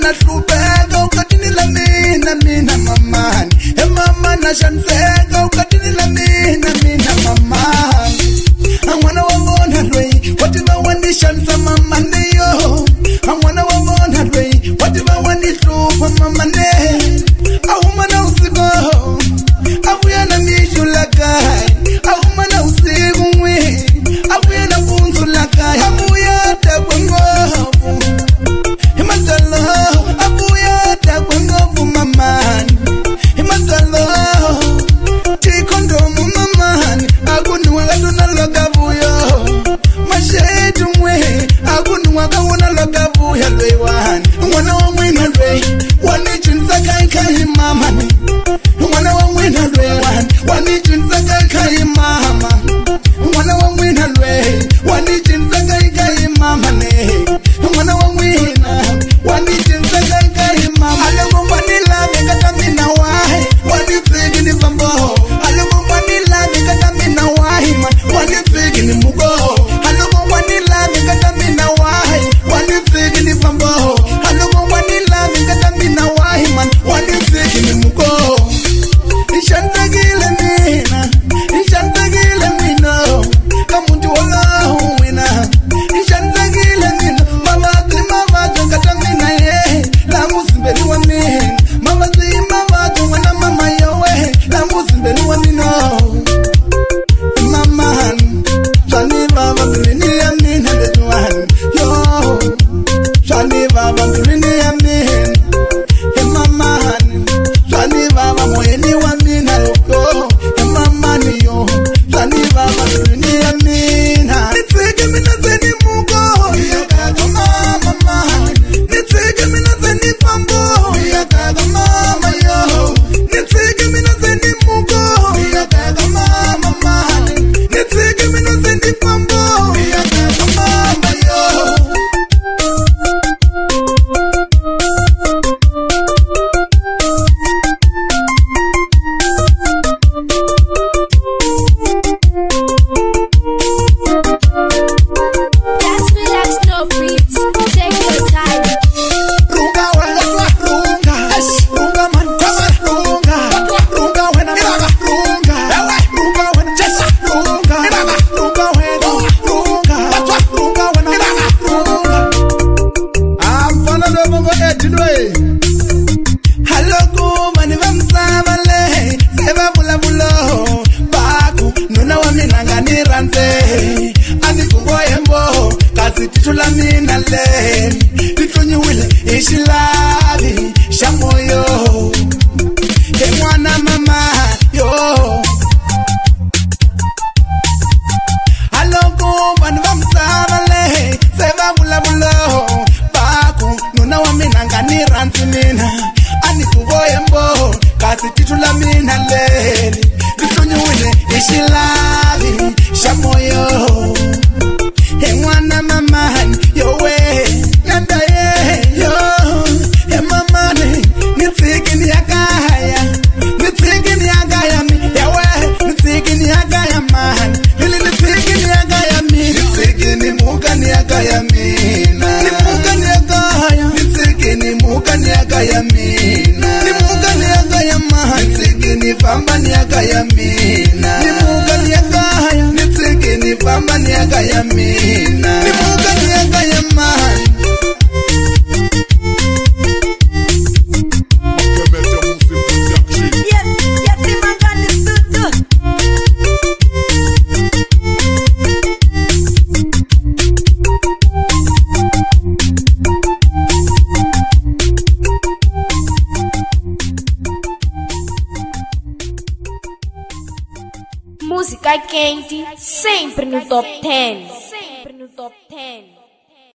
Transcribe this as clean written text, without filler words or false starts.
na hlupeka ukatini la mina mamani mama na shanseka ukatini la mina mamani angwana wabona lwe watiba wani shansa mama neyo angwana wabona lwe watiba wani hlupa mama ne awumana usigo abuya na mishulakai awumana usigo mwe abuya na bunzulakai abuya takwangovu himatalo abuya takwangovu mamani himatalo tikondomu mamani akunu wakatuna lokavuyo mashetu mwe akunu wakawuna lokavuyo lwewani mwana wa mwina lwe wanichunza kai mamani mwana wa mwina lwe wanichunza kai mama mwana wa mwina lwe wanichunza kai mama ne mwana wa mwina wanichunza kai mama alomba nilave kata mina wahi wanitsigi ni vambo alomba nilave kata mina wahi wanitsigi ni mugo alomba nilave kata mina wahi wanitsigi ni vambo alomba nilave kata mina wahi wanitsigi ni mugo ishantagile mina kamuntu wallahu wina ishantagile mina mabati kata mina ye la musimbeli wa mina mabati wana mama yowe la musimbeli wa mina mamahan shani baba birini ya mina detuan yo shani baba birini ya mina mamahan shani baba moyeni wa mina yo mamani yo shani baba birini ya mina nitsike mina zeni mugo ya kaga mama nitsike mina zeni fambo ya kaga mama yo nitsike mina zeni mugo ya kaga mama nitsike mina zeni fambo ya kaga mama yo Dance, relax, no beats. Take your time. runga wena runga man runga wena runga wena just runga wena runga wena amfana lo bongo edilwe hallo kuma ni vamsavale seba bulabulo baku nuna wa mina ngani ranze andikungoyembo kasi titula mina le litlonyiwile ixilavi xa moyo he n'wana mama yo haloko vanhu va misava lehe se va vulavulo baku nuna wa mina nga ni rhandzi mina a ni ku voyembo kasi titula mina leli litlonyiwile hi xilavi xa moyo he n'wana mamani yo we nanda ye yo he mamani ni tsiki ni ya kaya mi ya we ni tsiki ni ya kaya mani hili ni tsiki ni ya kaya mi ni tsiki ni muka ni ya kaya mina ni muka ni ya kaya ni tsiki ni muka ni ya kaya mina ni muka ni ya kaya mani ni tsiki ni famba ni ya kaya mina ni muka ni ya kaya ni tsiki ni famba ni ya kaya mina ni muka ni ya kaya mani Música quente, sempre no top 10. Sempre no top 10.